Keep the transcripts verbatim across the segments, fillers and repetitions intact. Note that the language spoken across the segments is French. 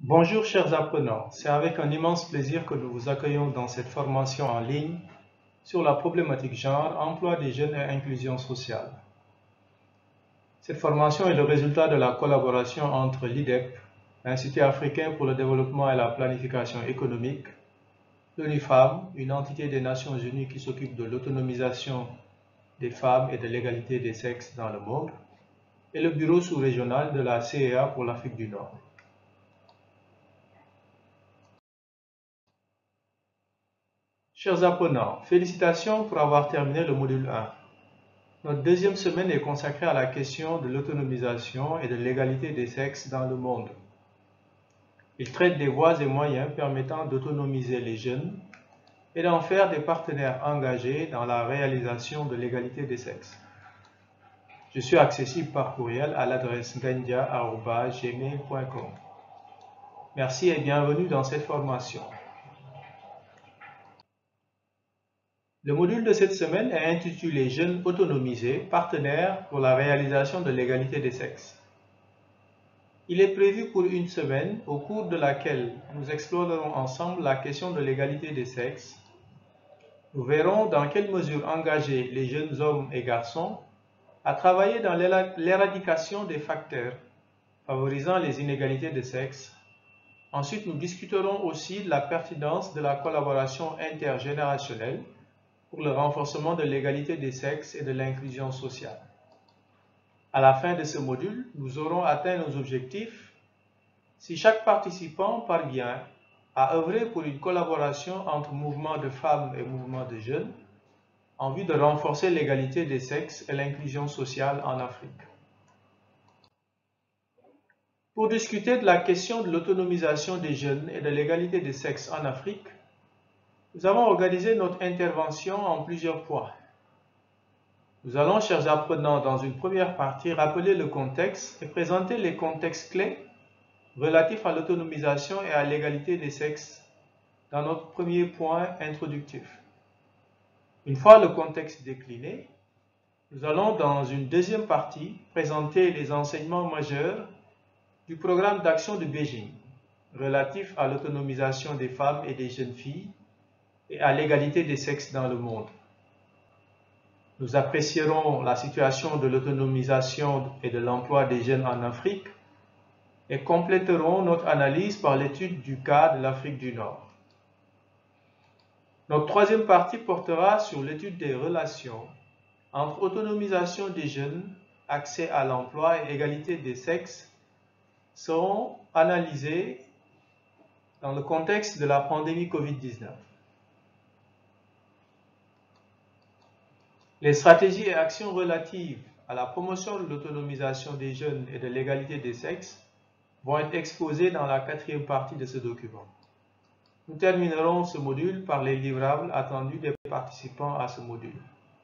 Bonjour chers apprenants, c'est avec un immense plaisir que nous vous accueillons dans cette formation en ligne sur la problématique genre, emploi des jeunes et inclusion sociale. Cette formation est le résultat de la collaboration entre l'I D E P, l'Institut africain pour le développement et la planification économique, l'ONU Femmes, une entité des Nations Unies qui s'occupe de l'autonomisation des femmes et de l'égalité des sexes dans le monde, et le bureau sous-régional de la C E A pour l'Afrique du Nord. Chers apprenants, félicitations pour avoir terminé le module un. Notre deuxième semaine est consacrée à la question de l'autonomisation et de l'égalité des sexes dans le monde. Il traite des voies et moyens permettant d'autonomiser les jeunes et d'en faire des partenaires engagés dans la réalisation de l'égalité des sexes. Je suis accessible par courriel à l'adresse gandia arobase gmail point com. Merci et bienvenue dans cette formation. Le module de cette semaine est intitulé « Jeunes autonomisés, partenaires pour la réalisation de l'égalité des sexes ». Il est prévu pour une semaine au cours de laquelle nous explorerons ensemble la question de l'égalité des sexes. Nous verrons dans quelle mesure engager les jeunes hommes et garçons à travailler dans l'éradication des facteurs favorisant les inégalités de sexe. Ensuite, nous discuterons aussi de la pertinence de la collaboration intergénérationnelle pour le renforcement de l'égalité des sexes et de l'inclusion sociale. À la fin de ce module, nous aurons atteint nos objectifs si chaque participant parvient à œuvrer pour une collaboration entre mouvements de femmes et mouvements de jeunes en vue de renforcer l'égalité des sexes et l'inclusion sociale en Afrique. Pour discuter de la question de l'autonomisation des jeunes et de l'égalité des sexes en Afrique, nous avons organisé notre intervention en plusieurs points. Nous allons, chers apprenants, dans une première partie, rappeler le contexte et présenter les contextes clés relatifs à l'autonomisation et à l'égalité des sexes dans notre premier point introductif. Une fois le contexte décliné, nous allons, dans une deuxième partie, présenter les enseignements majeurs du programme d'action de Beijing relatif à l'autonomisation des femmes et des jeunes filles et à l'égalité des sexes dans le monde. Nous apprécierons la situation de l'autonomisation et de l'emploi des jeunes en Afrique et compléterons notre analyse par l'étude du cas de l'Afrique du Nord. Notre troisième partie portera sur l'étude des relations entre autonomisation des jeunes, accès à l'emploi et égalité des sexes seront analysées dans le contexte de la pandémie COVID dix-neuf. Les stratégies et actions relatives à la promotion de l'autonomisation des jeunes et de l'égalité des sexes vont être exposées dans la quatrième partie de ce document. Nous terminerons ce module par les livrables attendus des participants à ce module.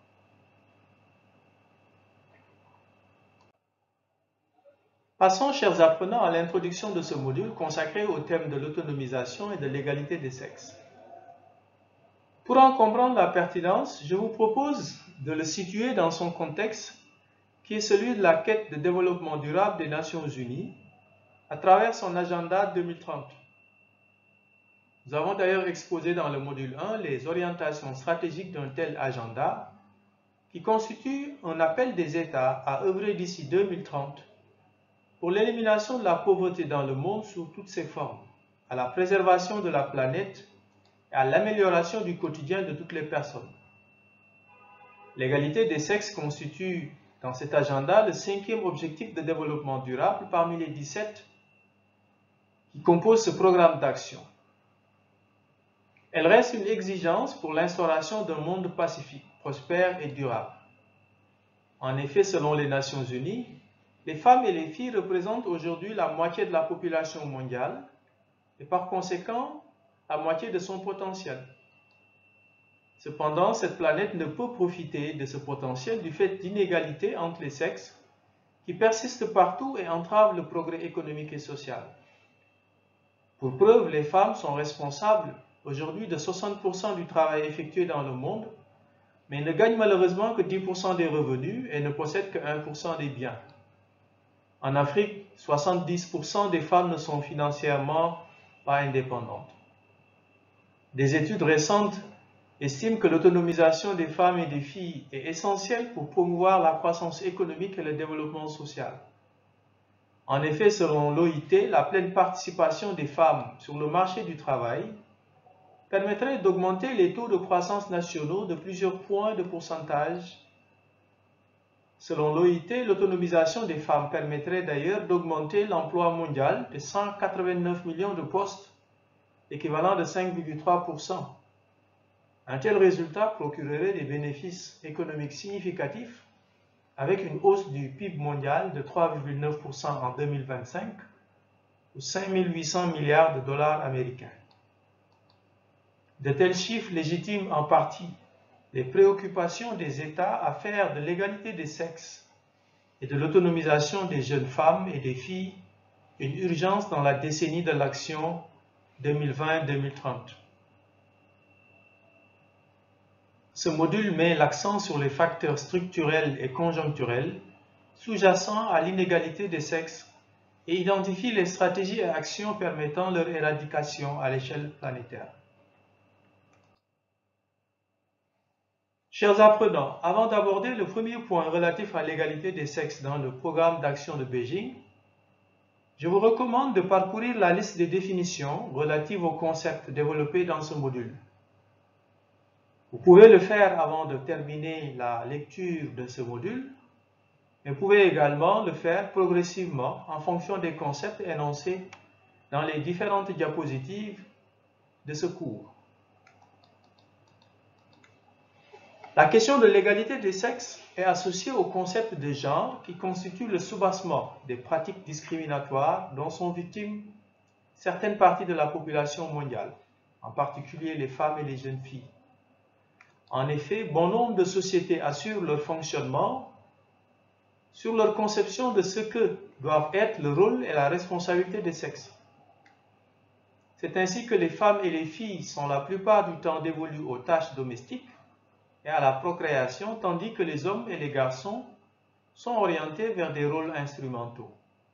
Passons, chers apprenants, à l'introduction de ce module consacré au thème de l'autonomisation et de l'égalité des sexes. Pour en comprendre la pertinence, je vous propose de le situer dans son contexte, qui est celui de la quête de développement durable des Nations Unies à travers son agenda deux mille trente. Nous avons d'ailleurs exposé dans le module un les orientations stratégiques d'un tel agenda qui constitue un appel des États à œuvrer d'ici deux mille trente pour l'élimination de la pauvreté dans le monde sous toutes ses formes, à la préservation de la planète et à l'amélioration du quotidien de toutes les personnes. L'égalité des sexes constitue dans cet agenda le cinquième objectif de développement durable parmi les dix-sept qui composent ce programme d'action. Elle reste une exigence pour l'instauration d'un monde pacifique, prospère et durable. En effet, selon les Nations Unies, les femmes et les filles représentent aujourd'hui la moitié de la population mondiale et par conséquent la moitié de son potentiel. Cependant, cette planète ne peut profiter de ce potentiel du fait d'inégalités entre les sexes qui persistent partout et entravent le progrès économique et social. Pour preuve, les femmes sont responsables aujourd'hui de soixante pour cent du travail effectué dans le monde, mais ne gagnent malheureusement que dix pour cent des revenus et ne possèdent que un pour cent des biens. En Afrique, soixante-dix pour cent des femmes ne sont financièrement pas indépendantes. Des études récentes estiment que l'autonomisation des femmes et des filles est essentielle pour promouvoir la croissance économique et le développement social. En effet, selon l'O I T, la pleine participation des femmes sur le marché du travail permettrait d'augmenter les taux de croissance nationaux de plusieurs points de pourcentage. Selon l'O I T, l'autonomisation des femmes permettrait d'ailleurs d'augmenter l'emploi mondial de cent quatre-vingt-neuf millions de postes, équivalent de cinq virgule trois pour cent. Un tel résultat procurerait des bénéfices économiques significatifs avec une hausse du P I B mondial de trois virgule neuf pour cent en deux mille vingt-cinq ou cinq mille huit cents milliards de dollars américains. De tels chiffres légitiment en partie les préoccupations des États à faire de l'égalité des sexes et de l'autonomisation des jeunes femmes et des filles une urgence dans la décennie de l'action deux mille vingt à deux mille trente. Ce module met l'accent sur les facteurs structurels et conjoncturels sous-jacents à l'inégalité des sexes et identifie les stratégies et actions permettant leur éradication à l'échelle planétaire. Chers apprenants, avant d'aborder le premier point relatif à l'égalité des sexes dans le programme d'action de Beijing, je vous recommande de parcourir la liste des définitions relatives aux concepts développés dans ce module. Vous pouvez le faire avant de terminer la lecture de ce module, mais vous pouvez également le faire progressivement en fonction des concepts énoncés dans les différentes diapositives de ce cours. La question de l'égalité des sexes est associée au concept de genre qui constitue le soubassement des pratiques discriminatoires dont sont victimes certaines parties de la population mondiale, en particulier les femmes et les jeunes filles. En effet, bon nombre de sociétés assurent leur fonctionnement sur leur conception de ce que doivent être le rôle et la responsabilité des sexes. C'est ainsi que les femmes et les filles sont la plupart du temps dévolues aux tâches domestiques et à la procréation, tandis que les hommes et les garçons sont orientés vers des rôles instrumentaux.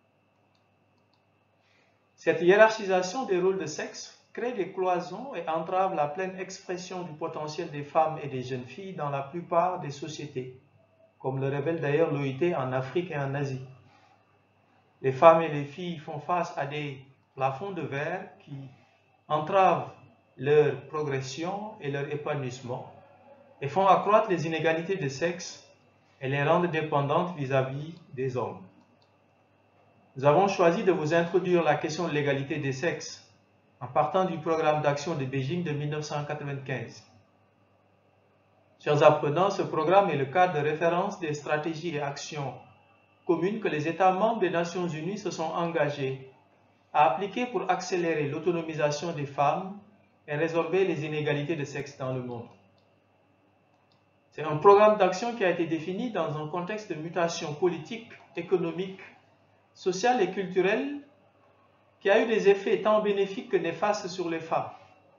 Cette hiérarchisation des rôles de sexe crée des cloisons et entrave la pleine expression du potentiel des femmes et des jeunes filles dans la plupart des sociétés, comme le révèle d'ailleurs l'O I T en Afrique et en Asie. Les femmes et les filles font face à des plafonds de verre qui entravent leur progression et leur épanouissement, et font accroître les inégalités de sexe et les rendent dépendantes vis-à-vis des hommes. Nous avons choisi de vous introduire la question de l'égalité des sexes en partant du programme d'action de Beijing de mille neuf cent quatre-vingt-quinze. Chers apprenants, ce programme est le cadre de référence des stratégies et actions communes que les États membres des Nations Unies se sont engagés à appliquer pour accélérer l'autonomisation des femmes et résorber les inégalités de sexe dans le monde. C'est un programme d'action qui a été défini dans un contexte de mutation politique, économique, sociale et culturelle qui a eu des effets tant bénéfiques que néfastes sur les femmes.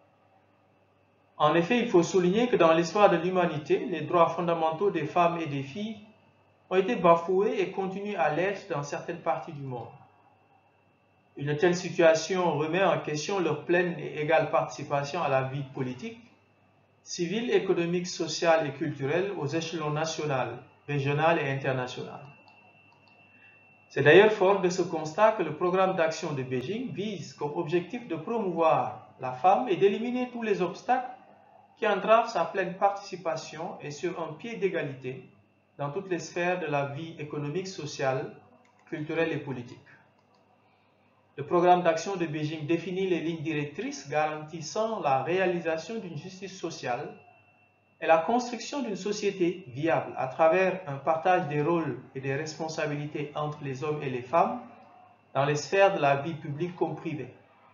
En effet, il faut souligner que dans l'histoire de l'humanité, les droits fondamentaux des femmes et des filles ont été bafoués et continuent à l'être dans certaines parties du monde. Une telle situation remet en question leur pleine et égale participation à la vie politique, civile, économique, sociale et culturelle aux échelons national, régional et international. C'est d'ailleurs fort de ce constat que le programme d'action de Beijing vise comme objectif de promouvoir la femme et d'éliminer tous les obstacles qui entravent sa pleine participation et sur un pied d'égalité dans toutes les sphères de la vie économique, sociale, culturelle et politique. Le programme d'action de Beijing définit les lignes directrices garantissant la réalisation d'une justice sociale et la construction d'une société viable à travers un partage des rôles et des responsabilités entre les hommes et les femmes dans les sphères de la vie publique comme privée.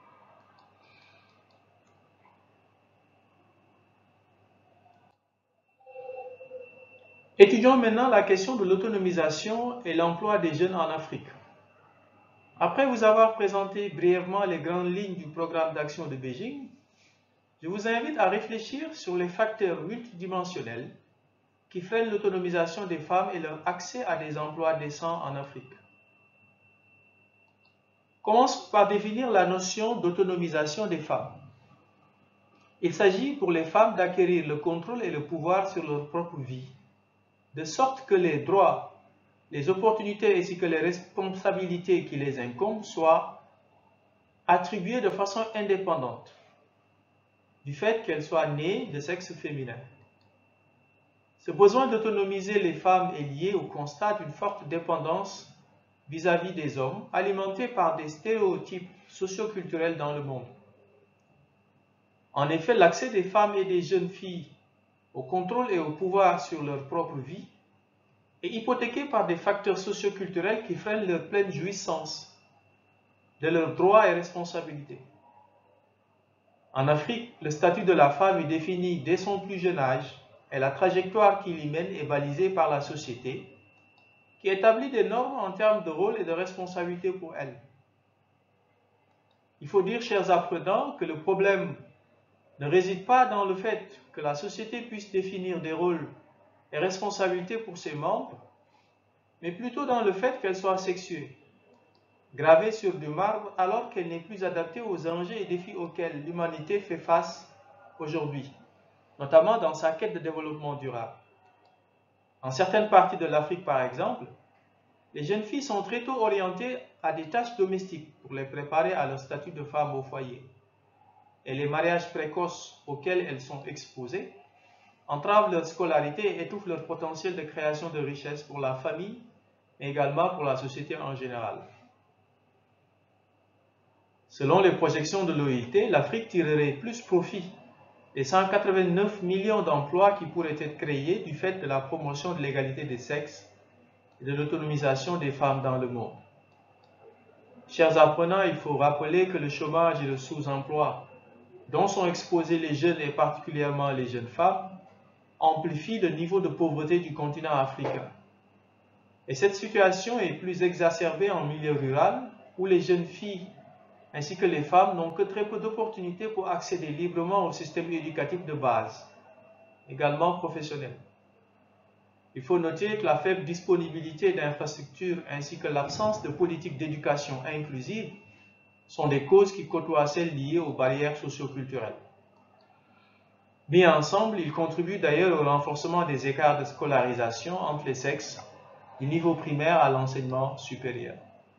Étudions maintenant la question de l'autonomisation et l'emploi des jeunes en Afrique. Après vous avoir présenté brièvement les grandes lignes du programme d'action de Beijing, je vous invite à réfléchir sur les facteurs multidimensionnels qui freinent l'autonomisation des femmes et leur accès à des emplois décents en Afrique. Commençons par définir la notion d'autonomisation des femmes. Il s'agit pour les femmes d'acquérir le contrôle et le pouvoir sur leur propre vie, de sorte que les droits, les opportunités ainsi que les responsabilités qui les incombent soient attribuées de façon indépendante, du fait qu'elles soient nées de sexe féminin. Ce besoin d'autonomiser les femmes est lié au constat d'une forte dépendance vis-à-vis des hommes, alimenté par des stéréotypes socioculturels dans le monde. En effet, l'accès des femmes et des jeunes filles au contrôle et au pouvoir sur leur propre vie est hypothéqué par des facteurs socioculturels qui freinent leur pleine jouissance de leurs droits et responsabilités. En Afrique, le statut de la femme est défini dès son plus jeune âge et la trajectoire qui l'y mène est balisée par la société, qui établit des normes en termes de rôle et de responsabilité pour elle. Il faut dire, chers apprenants, que le problème ne réside pas dans le fait que la société puisse définir des rôles et responsabilités pour ses membres, mais plutôt dans le fait qu'elle soit sexuée, gravée sur du marbre alors qu'elle n'est plus adaptée aux enjeux et défis auxquels l'humanité fait face aujourd'hui, notamment dans sa quête de développement durable. En certaines parties de l'Afrique, par exemple, les jeunes filles sont très tôt orientées à des tâches domestiques pour les préparer à leur statut de femme au foyer. Et les mariages précoces auxquels elles sont exposées entravent leur scolarité et étouffent leur potentiel de création de richesses pour la famille, mais également pour la société en général. Selon les projections de l'O I T, l'Afrique tirerait plus profit des cent quatre-vingt-neuf millions d'emplois qui pourraient être créés du fait de la promotion de l'égalité des sexes et de l'autonomisation des femmes dans le monde. Chers apprenants, il faut rappeler que le chômage et le sous-emploi dont sont exposés les jeunes et particulièrement les jeunes femmes amplifient le niveau de pauvreté du continent africain. Et cette situation est plus exacerbée en milieu rural où les jeunes filles ainsi que les femmes n'ont que très peu d'opportunités pour accéder librement au système éducatif de base, également professionnel. Il faut noter que la faible disponibilité d'infrastructures ainsi que l'absence de politique d'éducation inclusive sont des causes qui côtoient celles liées aux barrières socioculturelles. Mis ensemble, ils contribuent d'ailleurs au renforcement des écarts de scolarisation entre les sexes du niveau primaire à l'enseignement supérieur.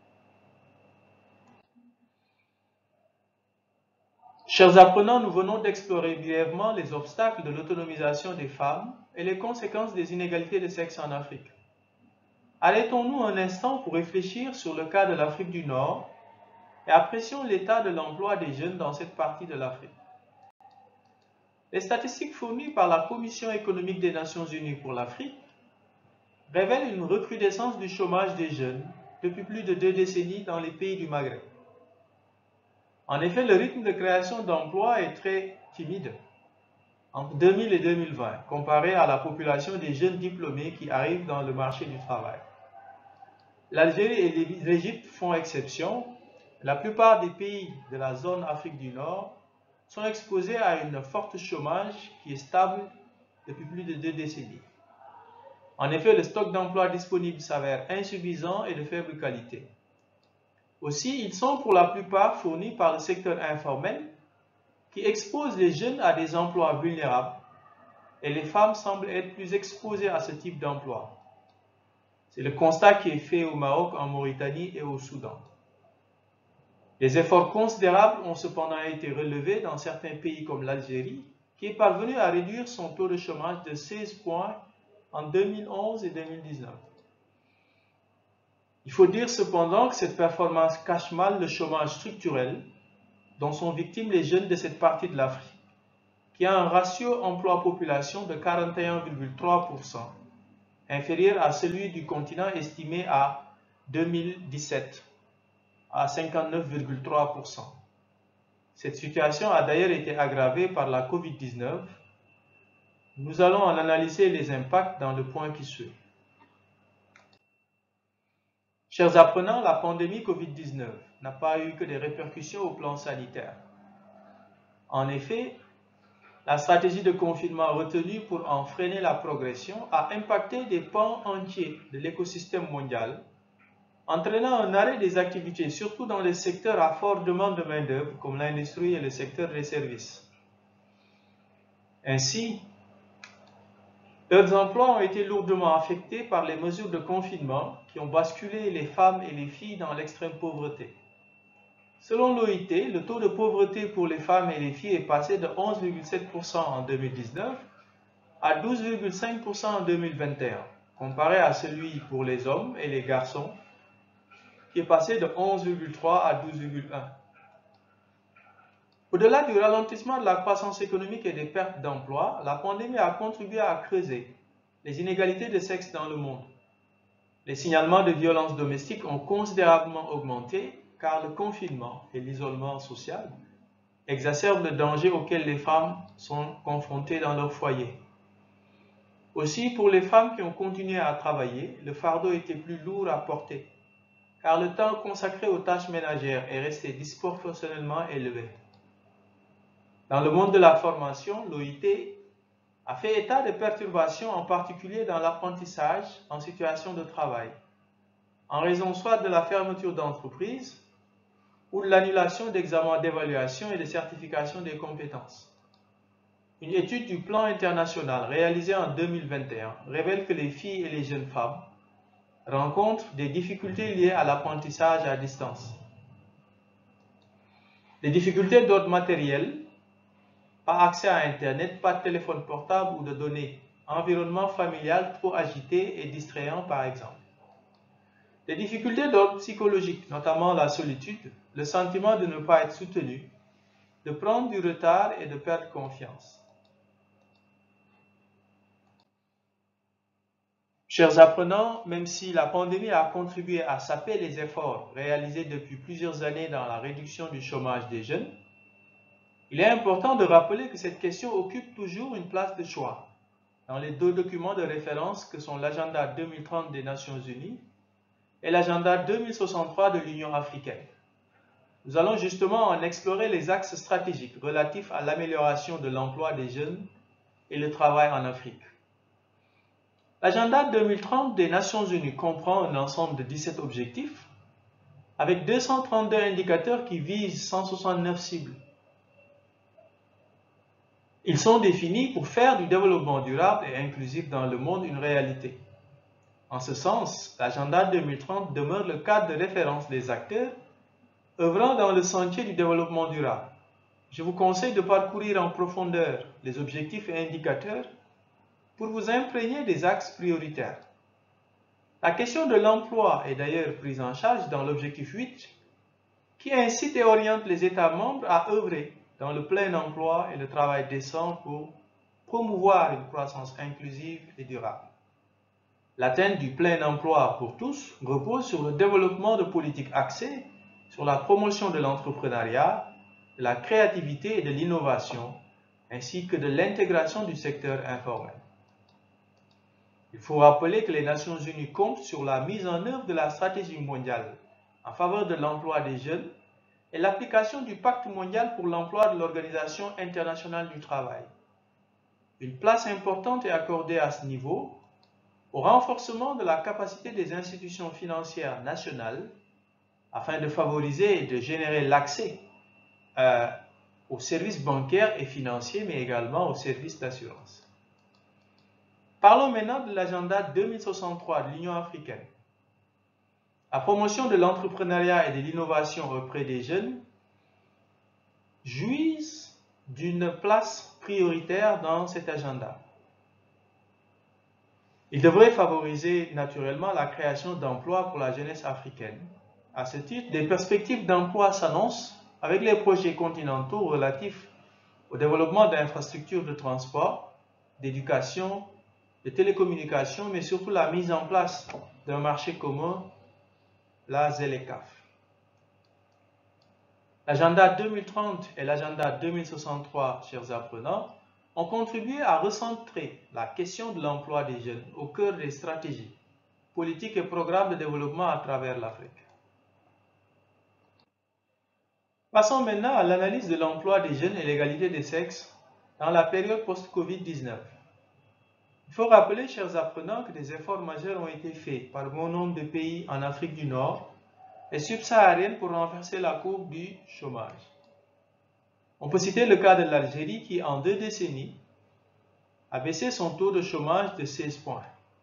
Chers apprenants, nous venons d'explorer brièvement les obstacles de l'autonomisation des femmes et les conséquences des inégalités de sexe en Afrique. Arrêtons-nous un instant pour réfléchir sur le cas de l'Afrique du Nord et apprécions l'état de l'emploi des jeunes dans cette partie de l'Afrique. Les statistiques fournies par la Commission économique des Nations Unies pour l'Afrique révèlent une recrudescence du chômage des jeunes depuis plus de deux décennies dans les pays du Maghreb. En effet, le rythme de création d'emplois est très timide entre deux mille et deux mille vingt, comparé à la population des jeunes diplômés qui arrivent dans le marché du travail. L'Algérie et l'Égypte font exception. La plupart des pays de la zone Afrique du Nord sont exposés à une forte chômage qui est stable depuis plus de deux décennies. En effet, le stock d'emplois disponible s'avère insuffisant et de faible qualité. Aussi, ils sont pour la plupart fournis par le secteur informel qui expose les jeunes à des emplois vulnérables et les femmes semblent être plus exposées à ce type d'emploi. C'est le constat qui est fait au Maroc, en Mauritanie et au Soudan. Des efforts considérables ont cependant été relevés dans certains pays comme l'Algérie, qui est parvenu à réduire son taux de chômage de seize points en deux mille onze et deux mille dix-neuf. Il faut dire cependant que cette performance cache mal le chômage structurel dont sont victimes les jeunes de cette partie de l'Afrique, qui a un ratio emploi-population de quarante et un virgule trois pour cent, inférieur à celui du continent estimé à deux mille dix-sept à cinquante-neuf virgule trois pour cent. Cette situation a d'ailleurs été aggravée par la COVID dix-neuf. Nous allons en analyser les impacts dans le point qui suit. Chers apprenants, la pandémie COVID dix-neuf n'a pas eu que des répercussions au plan sanitaire. En effet, la stratégie de confinement retenue pour en freiner la progression a impacté des pans entiers de l'écosystème mondial, entraînant un arrêt des activités, surtout dans les secteurs à forte demande de main-d'œuvre, comme l'industrie et le secteur des services. Ainsi, leurs emplois ont été lourdement affectés par les mesures de confinement qui ont basculé les femmes et les filles dans l'extrême pauvreté. Selon l'O I T, le taux de pauvreté pour les femmes et les filles est passé de onze virgule sept pour cent en deux mille dix-neuf à douze virgule cinq pour cent en deux mille vingt et un, comparé à celui pour les hommes et les garçons, qui est passé de onze virgule trois à douze virgule un. Au-delà du ralentissement de la croissance économique et des pertes d'emplois, la pandémie a contribué à creuser les inégalités de sexe dans le monde. Les signalements de violences domestiques ont considérablement augmenté car le confinement et l'isolement social exacerbent le danger auquel les femmes sont confrontées dans leur foyer. Aussi, pour les femmes qui ont continué à travailler, le fardeau était plus lourd à porter, car le temps consacré aux tâches ménagères est resté disproportionnellement élevé. Dans le monde de la formation, l'O I T a fait état de perturbations, en particulier dans l'apprentissage en situation de travail, en raison soit de la fermeture d'entreprises ou de l'annulation d'examens d'évaluation et de certification des compétences. Une étude du Plan international réalisée en deux mille vingt et un révèle que les filles et les jeunes femmes rencontrent des difficultés liées à l'apprentissage à distance. Des difficultés d'ordre matériel, pas accès à Internet, pas de téléphone portable ou de données, environnement familial trop agité et distrayant par exemple. Des difficultés d'ordre psychologique, notamment la solitude, le sentiment de ne pas être soutenu, de prendre du retard et de perdre confiance. Chers apprenants, même si la pandémie a contribué à saper les efforts réalisés depuis plusieurs années dans la réduction du chômage des jeunes, il est important de rappeler que cette question occupe toujours une place de choix dans les deux documents de référence que sont l'agenda deux mille trente des Nations Unies et l'agenda deux mille soixante-trois de l'Union africaine. Nous allons justement en explorer les axes stratégiques relatifs à l'amélioration de l'emploi des jeunes et le travail en Afrique. L'agenda deux mille trente des Nations Unies comprend un ensemble de dix-sept objectifs avec deux cent trente-deux indicateurs qui visent cent soixante-neuf cibles. Ils sont définis pour faire du développement durable et inclusif dans le monde une réalité. En ce sens, l'agenda deux mille trente demeure le cadre de référence des acteurs œuvrant dans le sentier du développement durable. Je vous conseille de parcourir en profondeur les objectifs et indicateurs pour vous imprégner des axes prioritaires. La question de l'emploi est d'ailleurs prise en charge dans l'objectif huit, qui incite et oriente les États membres à œuvrer dans le plein emploi et le travail décent pour promouvoir une croissance inclusive et durable. L'atteinte du plein emploi pour tous repose sur le développement de politiques axées sur la promotion de l'entrepreneuriat, de la créativité et de l'innovation, ainsi que de l'intégration du secteur informel. Il faut rappeler que les Nations Unies comptent sur la mise en œuvre de la stratégie mondiale en faveur de l'emploi des jeunes et l'application du Pacte mondial pour l'emploi de l'Organisation internationale du travail. Une place importante est accordée à ce niveau au renforcement de la capacité des institutions financières nationales afin de favoriser et de générer l'accès euh, aux services bancaires et financiers, mais également aux services d'assurance. Parlons maintenant de l'agenda deux mille soixante-trois de l'Union africaine. La promotion de l'entrepreneuriat et de l'innovation auprès des jeunes jouissent d'une place prioritaire dans cet agenda. Il devrait favoriser naturellement la création d'emplois pour la jeunesse africaine. À ce titre, des perspectives d'emploi s'annoncent avec les projets continentaux relatifs au développement d'infrastructures de transport, d'éducation, de télécommunications, mais surtout la mise en place d'un marché commun, la ZLECAf. L'agenda deux mille trente et l'agenda deux mille soixante-trois, chers apprenants, ont contribué à recentrer la question de l'emploi des jeunes au cœur des stratégies, politiques et programmes de développement à travers l'Afrique. Passons maintenant à l'analyse de l'emploi des jeunes et l'égalité des sexes dans la période post-Covid dix-neuf. Il faut rappeler, chers apprenants, que des efforts majeurs ont été faits par bon nombre de pays en Afrique du Nord et subsaharienne pour renverser la courbe du chômage. On peut citer le cas de l'Algérie qui, en deux décennies, a baissé son taux de chômage de seize points.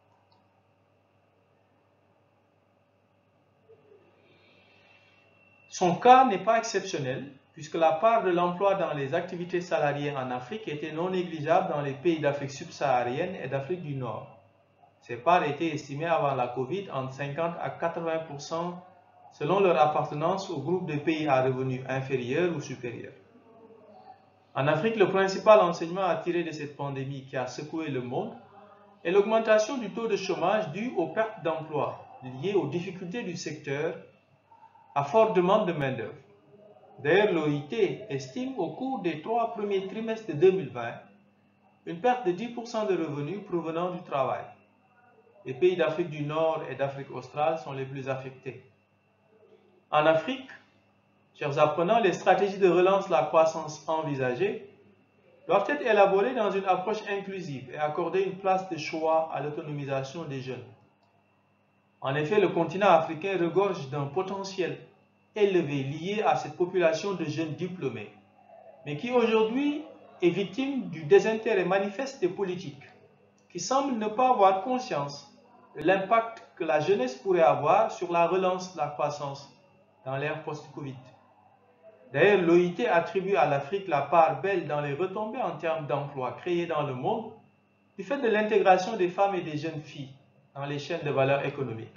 Son cas n'est pas exceptionnel, puisque la part de l'emploi dans les activités salariées en Afrique était non négligeable dans les pays d'Afrique subsaharienne et d'Afrique du Nord. Ces parts étaient estimées avant la Covid entre cinquante à quatre-vingts pour cent selon leur appartenance au groupe de pays à revenus inférieurs ou supérieurs. En Afrique, le principal enseignement à tirer de cette pandémie qui a secoué le monde est l'augmentation du taux de chômage dû aux pertes d'emplois liées aux difficultés du secteur à forte demande de main-d'œuvre. D'ailleurs, l'O I T estime au cours des trois premiers trimestres de deux mille vingt une perte de dix pour cent de revenus provenant du travail. Les pays d'Afrique du Nord et d'Afrique australe sont les plus affectés. En Afrique, chers apprenants, les stratégies de relance de la croissance envisagées doivent être élaborées dans une approche inclusive et accorder une place de choix à l'autonomisation des jeunes. En effet, le continent africain regorge d'un potentiel élevé lié à cette population de jeunes diplômés, mais qui aujourd'hui est victime du désintérêt manifeste des politiques, qui semblent ne pas avoir conscience de l'impact que la jeunesse pourrait avoir sur la relance de la croissance dans l'ère post-Covid. D'ailleurs, l'O I T attribue à l'Afrique la part belle dans les retombées en termes d'emplois créés dans le monde du fait de l'intégration des femmes et des jeunes filles dans les chaînes de valeur économique.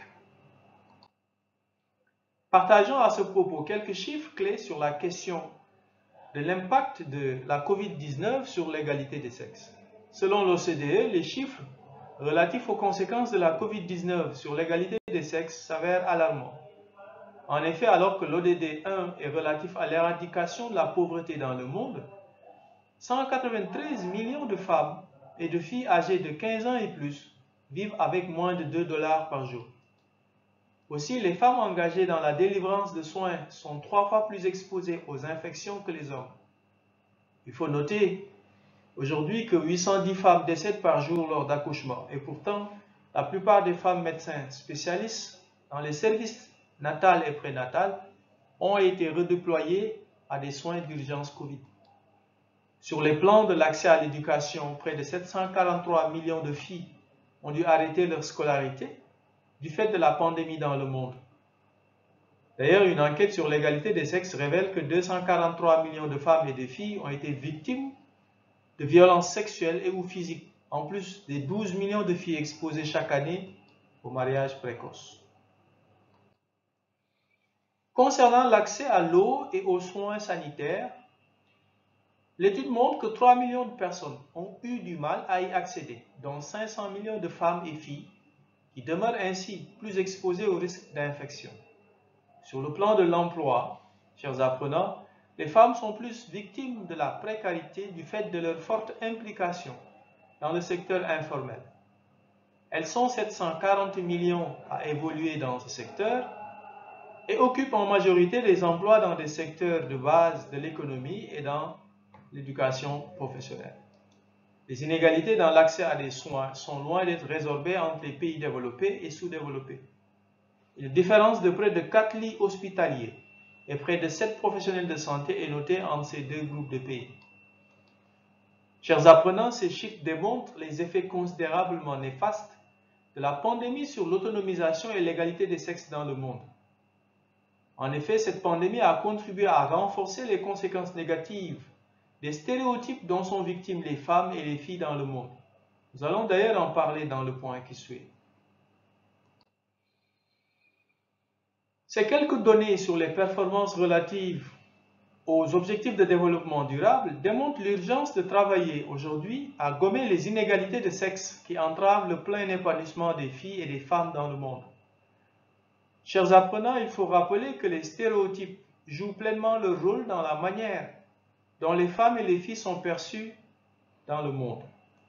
Partageons à ce propos quelques chiffres clés sur la question de l'impact de la COVID dix-neuf sur l'égalité des sexes. Selon l'O C D E, les chiffres relatifs aux conséquences de la COVID dix-neuf sur l'égalité des sexes s'avèrent alarmants. En effet, alors que l'O D D un est relatif à l'éradication de la pauvreté dans le monde, cent quatre-vingt-treize millions de femmes et de filles âgées de quinze ans et plus vivent avec moins de deux dollars par jour. Aussi, les femmes engagées dans la délivrance de soins sont trois fois plus exposées aux infections que les hommes. Il faut noter aujourd'hui que huit cent dix femmes décèdent par jour lors d'accouchement et pourtant, la plupart des femmes médecins spécialistes dans les services natal et prénatal ont été redéployées à des soins d'urgence Covid. Sur les plans de l'accès à l'éducation, près de sept cent quarante-trois millions de filles ont dû arrêter leur scolarité du fait de la pandémie dans le monde. D'ailleurs, une enquête sur l'égalité des sexes révèle que deux cent quarante-trois millions de femmes et de filles ont été victimes de violences sexuelles et ou physiques, en plus des douze millions de filles exposées chaque année au mariage précoce. Concernant l'accès à l'eau et aux soins sanitaires, l'étude montre que trois millions de personnes ont eu du mal à y accéder, dont cinq cents millions de femmes et filles, qui demeurent ainsi plus exposées au risque d'infection. Sur le plan de l'emploi, chers apprenants, les femmes sont plus victimes de la précarité du fait de leur forte implication dans le secteur informel. Elles sont sept cent quarante millions à évoluer dans ce secteur et occupent en majorité des emplois dans des secteurs de base de l'économie et dans l'éducation professionnelle. Les inégalités dans l'accès à des soins sont loin d'être résorbées entre les pays développés et sous-développés. Une différence de près de quatre lits hospitaliers et près de sept professionnels de santé est notée entre ces deux groupes de pays. Chers apprenants, ces chiffres démontrent les effets considérablement néfastes de la pandémie sur l'autonomisation et l'égalité des sexes dans le monde. En effet, cette pandémie a contribué à renforcer les conséquences négatives des stéréotypes dont sont victimes les femmes et les filles dans le monde. Nous allons d'ailleurs en parler dans le point qui suit. Ces quelques données sur les performances relatives aux objectifs de développement durable démontrent l'urgence de travailler aujourd'hui à gommer les inégalités de sexe qui entravent le plein épanouissement des filles et des femmes dans le monde. Chers apprenants, il faut rappeler que les stéréotypes jouent pleinement leur rôle dans la manière dont les femmes et les filles sont perçues dans le monde.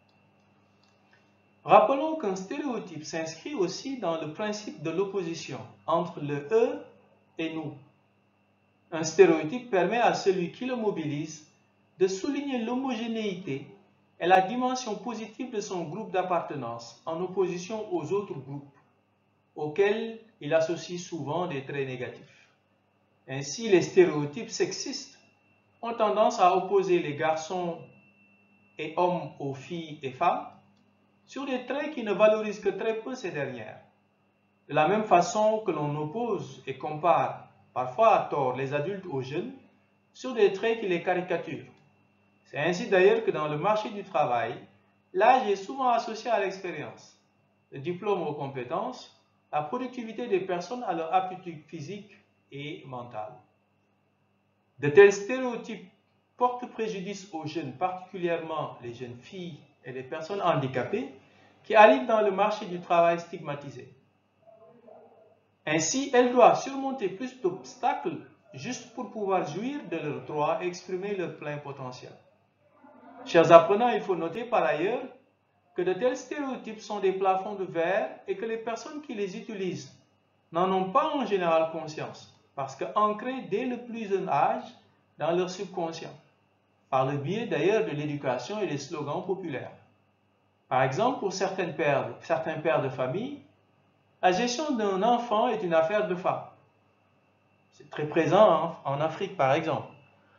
Rappelons qu'un stéréotype s'inscrit aussi dans le principe de l'opposition entre le « eux » et « nous ». Un stéréotype permet à celui qui le mobilise de souligner l'homogénéité est la dimension positive de son groupe d'appartenance en opposition aux autres groupes, auxquels il associe souvent des traits négatifs. Ainsi, les stéréotypes sexistes ont tendance à opposer les garçons et hommes aux filles et femmes sur des traits qui ne valorisent que très peu ces dernières. De la même façon que l'on oppose et compare parfois à tort les adultes aux jeunes sur des traits qui les caricaturent. C'est ainsi d'ailleurs que dans le marché du travail, l'âge est souvent associé à l'expérience, le diplôme aux compétences, la productivité des personnes à leur aptitude physique et mentale. De tels stéréotypes portent préjudice aux jeunes, particulièrement les jeunes filles et les personnes handicapées, qui arrivent dans le marché du travail stigmatisé. Ainsi, elles doivent surmonter plus d'obstacles juste pour pouvoir jouir de leurs droits et exprimer leur plein potentiel. Chers apprenants, il faut noter par ailleurs que de tels stéréotypes sont des plafonds de verre et que les personnes qui les utilisent n'en ont pas en général conscience, parce qu'ancrés dès le plus jeune âge dans leur subconscient, par le biais d'ailleurs de l'éducation et des slogans populaires. Par exemple, pour certaines pères, certains pères de famille, la gestion d'un enfant est une affaire de femme. C'est très présent en Afrique, par exemple.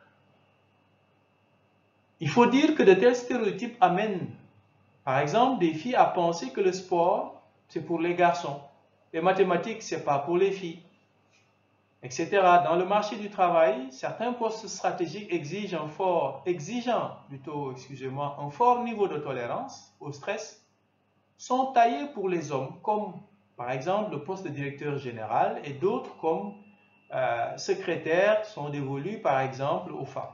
Il faut dire que de tels stéréotypes amènent, par exemple, des filles à penser que le sport, c'est pour les garçons, les mathématiques, c'est pas pour les filles, et cetera. Dans le marché du travail, certains postes stratégiques exigent un fort, exigeant plutôt, excusez-moi, un fort niveau de tolérance au stress, sont taillés pour les hommes, comme par exemple le poste de directeur général, et d'autres comme euh, secrétaires sont dévolus par exemple aux femmes.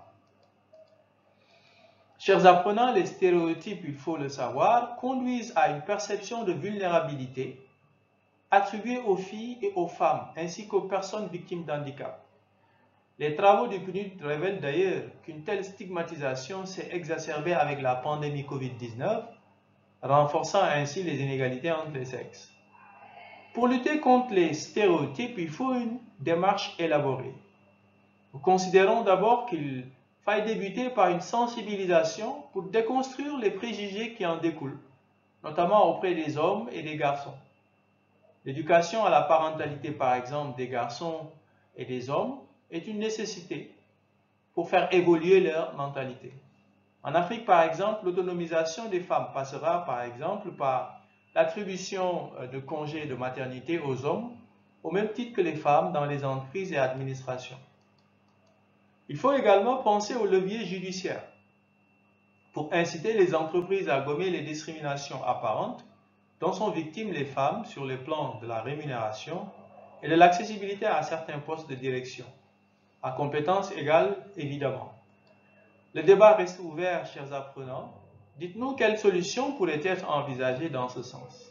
Chers apprenants, les stéréotypes, il faut le savoir, conduisent à une perception de vulnérabilité attribuée aux filles et aux femmes, ainsi qu'aux personnes victimes d'handicap. Les travaux du P N U D révèlent d'ailleurs qu'une telle stigmatisation s'est exacerbée avec la pandémie Covid dix-neuf, renforçant ainsi les inégalités entre les sexes. Pour lutter contre les stéréotypes, il faut une démarche élaborée. Nous considérons d'abord qu'il faille débuter par une sensibilisation pour déconstruire les préjugés qui en découlent, notamment auprès des hommes et des garçons. L'éducation à la parentalité, par exemple, des garçons et des hommes est une nécessité pour faire évoluer leur mentalité. En Afrique, par exemple, l'autonomisation des femmes passera, par exemple, par l'attribution de congés de maternité aux hommes, au même titre que les femmes dans les entreprises et administrations. Il faut également penser au levier judiciaire pour inciter les entreprises à gommer les discriminations apparentes dont sont victimes les femmes sur le plan de la rémunération et de l'accessibilité à certains postes de direction, à compétences égales évidemment. Le débat reste ouvert, chers apprenants. Dites-nous quelles solutions pourraient être envisagées dans ce sens.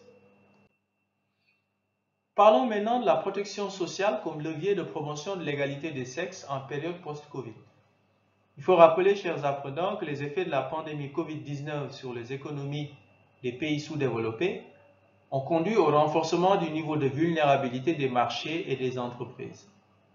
Parlons maintenant de la protection sociale comme levier de promotion de l'égalité des sexes en période post-Covid. Il faut rappeler, chers apprenants, que les effets de la pandémie Covid dix-neuf sur les économies des pays sous-développés ont conduit au renforcement du niveau de vulnérabilité des marchés et des entreprises.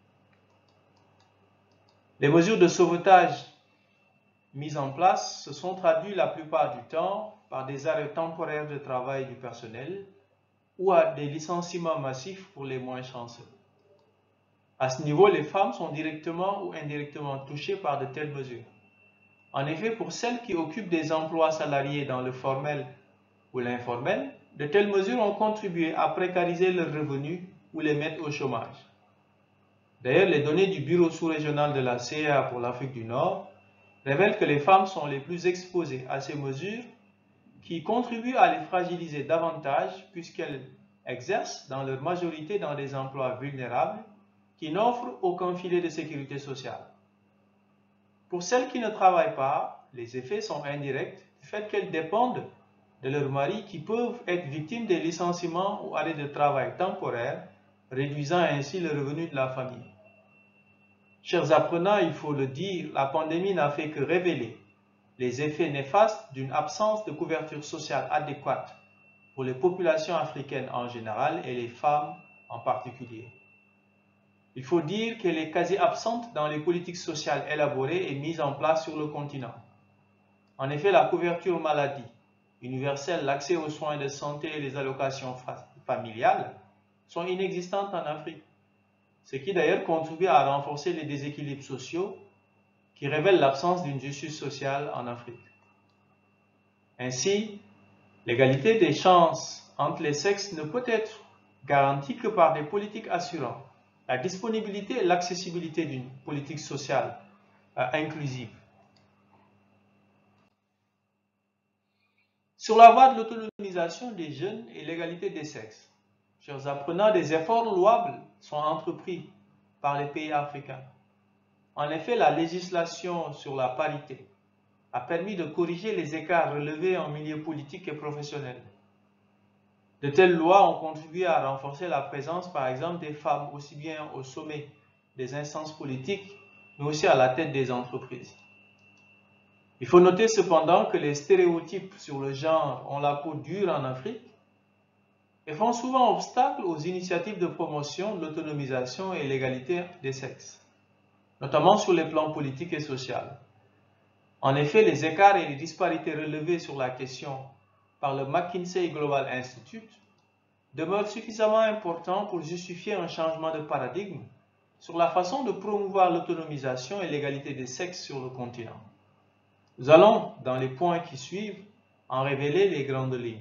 Les mesures de sauvetage mises en place se sont traduites la plupart du temps par des arrêts temporaires de travail du personnel ou à des licenciements massifs pour les moins chanceux. À ce niveau, les femmes sont directement ou indirectement touchées par de telles mesures. En effet, pour celles qui occupent des emplois salariés dans le formel ou l'informel, de telles mesures ont contribué à précariser leurs revenus ou les mettre au chômage. D'ailleurs, les données du Bureau sous-régional de la C E A pour l'Afrique du Nord révèlent que les femmes sont les plus exposées à ces mesures qui contribuent à les fragiliser davantage puisqu'elles exercent dans leur majorité dans des emplois vulnérables qui n'offrent aucun filet de sécurité sociale. Pour celles qui ne travaillent pas, les effets sont indirects du fait qu'elles dépendent de leurs maris qui peuvent être victimes des licenciements ou arrêts de travail temporaires, réduisant ainsi le revenu de la famille. Chers apprenants, il faut le dire, la pandémie n'a fait que révéler les effets néfastes d'une absence de couverture sociale adéquate pour les populations africaines en général et les femmes en particulier. Il faut dire qu'elle est quasi absente dans les politiques sociales élaborées et mises en place sur le continent. En effet, la couverture maladie universelle, l'accès aux soins de santé et les allocations familiales sont inexistantes en Afrique, ce qui d'ailleurs contribue à renforcer les déséquilibres sociaux qui révèlent l'absence d'une justice sociale en Afrique. Ainsi, l'égalité des chances entre les sexes ne peut être garantie que par des politiques assurant la disponibilité et l'accessibilité d'une politique sociale euh, inclusive. Sur la voie de l'autonomisation des jeunes et l'égalité des sexes, chers apprenants, des efforts louables sont entrepris par les pays africains. En effet, la législation sur la parité a permis de corriger les écarts relevés en milieu politique et professionnel. De telles lois ont contribué à renforcer la présence, par exemple, des femmes aussi bien au sommet des instances politiques, mais aussi à la tête des entreprises. Il faut noter cependant que les stéréotypes sur le genre ont la peau dure en Afrique et font souvent obstacle aux initiatives de promotion de l'autonomisation et l'égalité des sexes, notamment sur les plans politiques et sociaux. En effet, les écarts et les disparités relevés sur la question par le McKinsey Global Institute demeurent suffisamment importants pour justifier un changement de paradigme sur la façon de promouvoir l'autonomisation et l'égalité des sexes sur le continent. Nous allons, dans les points qui suivent, en révéler les grandes lignes.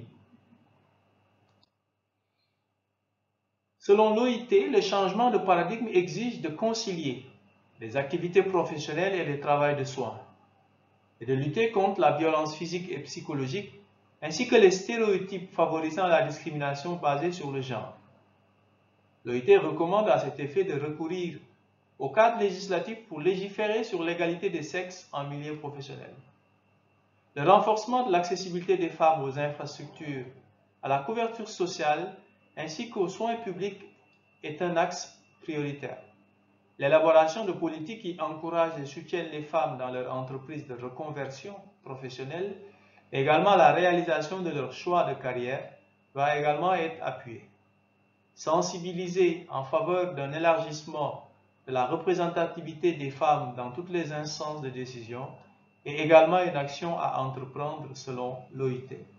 Selon l'O I T, le changement de paradigme exige de concilier les activités professionnelles et le travail de soins, et de lutter contre la violence physique et psychologique, ainsi que les stéréotypes favorisant la discrimination basée sur le genre. L'O I T recommande à cet effet de recourir au cadre législatif pour légiférer sur l'égalité des sexes en milieu professionnel. Le renforcement de l'accessibilité des femmes aux infrastructures, à la couverture sociale ainsi qu'aux soins publics est un axe prioritaire. L'élaboration de politiques qui encouragent et soutiennent les femmes dans leur entreprise de reconversion professionnelle et également la réalisation de leur choix de carrière va également être appuyée. Sensibiliser en faveur d'un élargissement de la représentativité des femmes dans toutes les instances de décision est également une action à entreprendre selon l'O I T.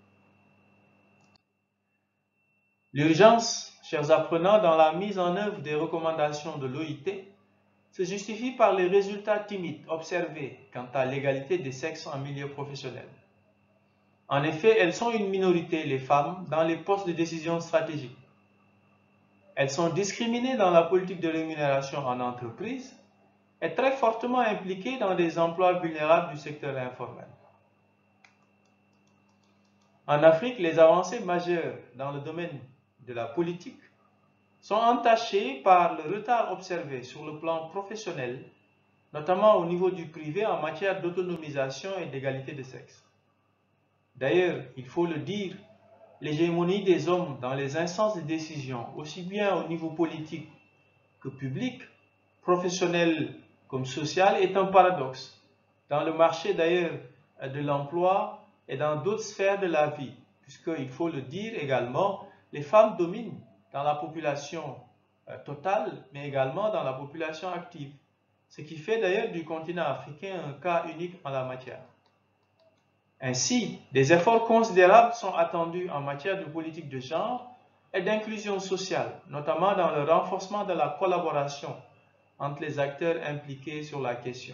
L'urgence, chers apprenants, dans la mise en œuvre des recommandations de l'O I T se justifie par les résultats timides observés quant à l'égalité des sexes en milieu professionnel. En effet, elles sont une minorité, les femmes, dans les postes de décision stratégiques. Elles sont discriminées dans la politique de rémunération en entreprise et très fortement impliquées dans des emplois vulnérables du secteur informel. En Afrique, les avancées majeures dans le domaine de la politique sont entachées par le retard observé sur le plan professionnel, notamment au niveau du privé en matière d'autonomisation et d'égalité de sexe. D'ailleurs, il faut le dire, l'hégémonie des hommes dans les instances de décision, aussi bien au niveau politique que public, professionnel comme social, est un paradoxe. Dans le marché d'ailleurs de l'emploi et dans d'autres sphères de la vie, puisqu'il faut le dire également, les femmes dominent dans la population euh, totale, mais également dans la population active, ce qui fait d'ailleurs du continent africain un cas unique en la matière. Ainsi, des efforts considérables sont attendus en matière de politique de genre et d'inclusion sociale, notamment dans le renforcement de la collaboration entre les acteurs impliqués sur la question.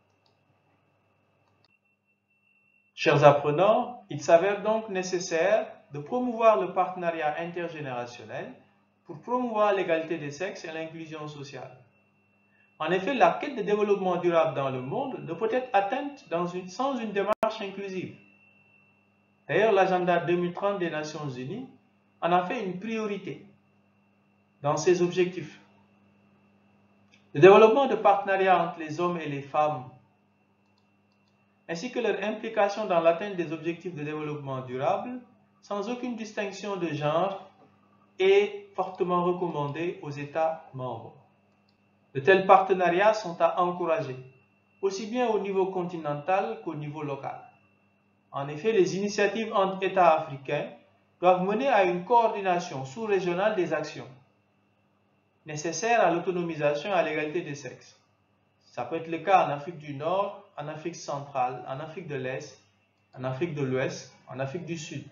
Chers apprenants, il s'avère donc nécessaire de promouvoir le partenariat intergénérationnel pour promouvoir l'égalité des sexes et l'inclusion sociale. En effet, la quête de développement durable dans le monde ne peut être atteinte dans une, sans une démarche inclusive. D'ailleurs, l'agenda deux mille trente des Nations Unies en a fait une priorité dans ses objectifs. Le développement de partenariats entre les hommes et les femmes, ainsi que leur implication dans l'atteinte des objectifs de développement durable, sans aucune distinction de genre, est fortement recommandé aux États membres. De tels partenariats sont à encourager, aussi bien au niveau continental qu'au niveau local. En effet, les initiatives entre États africains doivent mener à une coordination sous-régionale des actions nécessaires à l'autonomisation et à l'égalité des sexes. Ça peut être le cas en Afrique du Nord, en Afrique centrale, en Afrique de l'Est en Afrique de l'Ouest, en Afrique du Sud.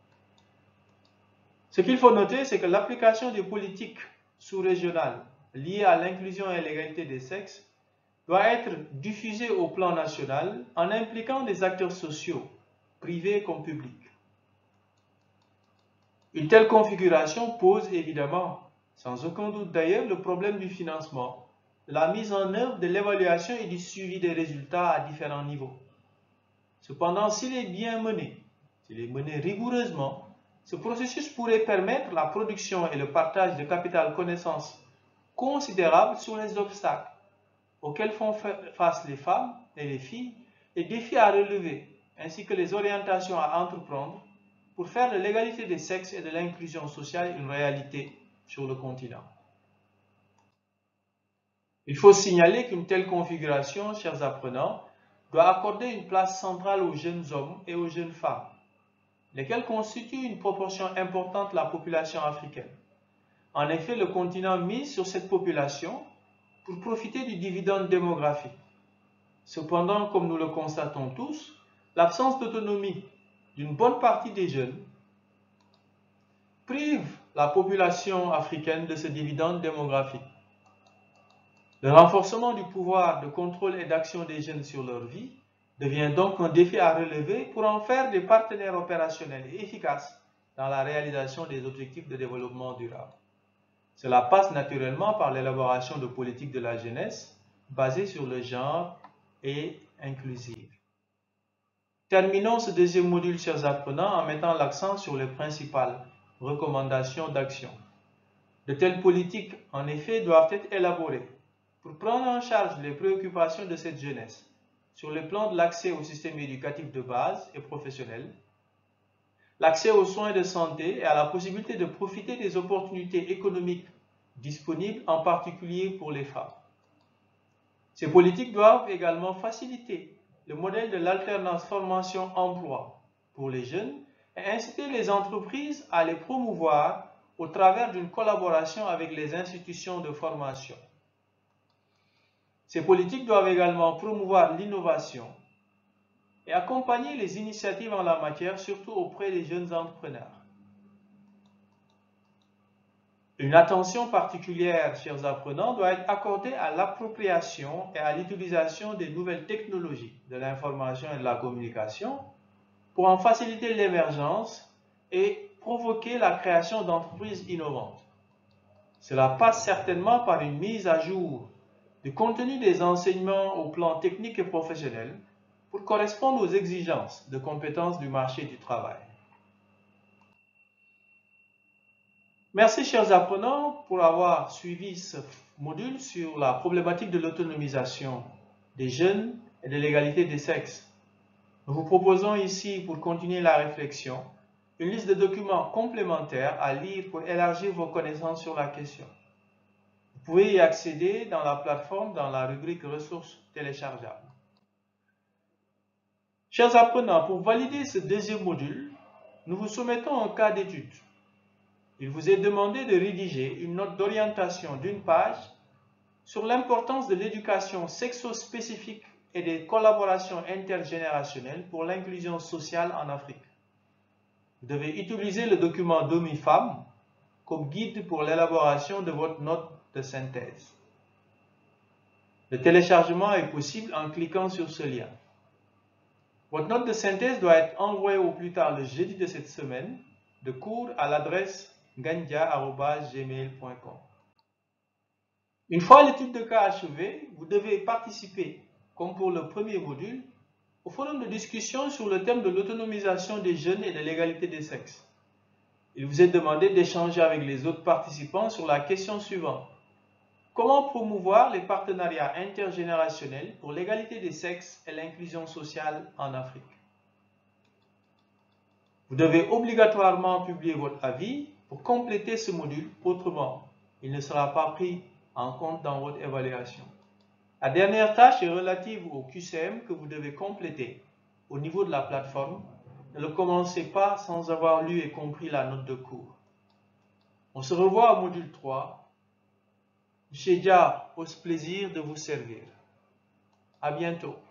Ce qu'il faut noter, c'est que l'application des politiques sous-régionales liées à l'inclusion et l'égalité des sexes doit être diffusée au plan national en impliquant des acteurs sociaux, privés comme publics. Une telle configuration pose évidemment, sans aucun doute d'ailleurs, le problème du financement, de la mise en œuvre de l'évaluation et du suivi des résultats à différents niveaux. Cependant, s'il est bien mené, s'il est mené rigoureusement, ce processus pourrait permettre la production et le partage de capital connaissances considérables sur les obstacles auxquels font face les femmes et les filles, les défis à relever, ainsi que les orientations à entreprendre pour faire de l'égalité des sexes et de l'inclusion sociale une réalité sur le continent. Il faut signaler qu'une telle configuration, chers apprenants, doit accorder une place centrale aux jeunes hommes et aux jeunes femmes, lesquels constituent une proportion importante de la population africaine. En effet, le continent mise sur cette population pour profiter du dividende démographique. Cependant, comme nous le constatons tous, l'absence d'autonomie d'une bonne partie des jeunes prive la population africaine de ce dividende démographique. Le renforcement du pouvoir de contrôle et d'action des jeunes sur leur vie devient donc un défi à relever pour en faire des partenaires opérationnels et efficaces dans la réalisation des objectifs de développement durable. Cela passe naturellement par l'élaboration de politiques de la jeunesse basées sur le genre et inclusives. Terminons ce deuxième module, chers apprenants, en mettant l'accent sur les principales recommandations d'action. De telles politiques, en effet, doivent être élaborées pour prendre en charge les préoccupations de cette jeunesse sur le plan de l'accès au système éducatif de base et professionnel, l'accès aux soins de santé et à la possibilité de profiter des opportunités économiques disponibles, en particulier pour les femmes. Ces politiques doivent également faciliter le modèle de l'alternance formation-emploi pour les jeunes et inciter les entreprises à les promouvoir au travers d'une collaboration avec les institutions de formation. Ces politiques doivent également promouvoir l'innovation et accompagner les initiatives en la matière, surtout auprès des jeunes entrepreneurs. Une attention particulière, chers apprenants, doit être accordée à l'appropriation et à l'utilisation des nouvelles technologies de l'information et de la communication pour en faciliter l'émergence et provoquer la création d'entreprises innovantes. Cela passe certainement par une mise à jour du contenu des enseignements au plan technique et professionnel pour correspondre aux exigences de compétences du marché du travail. Merci, chers apprenants, pour avoir suivi ce module sur la problématique de l'autonomisation des jeunes et de l'égalité des sexes. Nous vous proposons ici, pour continuer la réflexion, une liste de documents complémentaires à lire pour élargir vos connaissances sur la question. Vous pouvez y accéder dans la plateforme dans la rubrique ressources téléchargeables. Chers apprenants, pour valider ce deuxième module, nous vous soumettons un cas d'étude. Il vous est demandé de rédiger une note d'orientation d'une page sur l'importance de l'éducation sexo-spécifique et des collaborations intergénérationnelles pour l'inclusion sociale en Afrique. Vous devez utiliser le document Domi-Femme comme guide pour l'élaboration de votre note de synthèse. Le téléchargement est possible en cliquant sur ce lien. Votre note de synthèse doit être envoyée au plus tard le jeudi de cette semaine de cours à l'adresse gandia arobase gmail point com. Une fois l'étude de cas achevée, vous devez participer, comme pour le premier module, au forum de discussion sur le thème de l'autonomisation des jeunes et de l'égalité des sexes. Il vous est demandé d'échanger avec les autres participants sur la question suivante. Comment promouvoir les partenariats intergénérationnels pour l'égalité des sexes et l'inclusion sociale en Afrique? Vous devez obligatoirement publier votre avis pour compléter ce module, autrement, il ne sera pas pris en compte dans votre évaluation. La dernière tâche est relative au Q C M que vous devez compléter au niveau de la plateforme. Ne le commencez pas sans avoir lu et compris la note de cours. On se revoit au module trois. Monsieur Dia, pose plaisir de vous servir. À bientôt.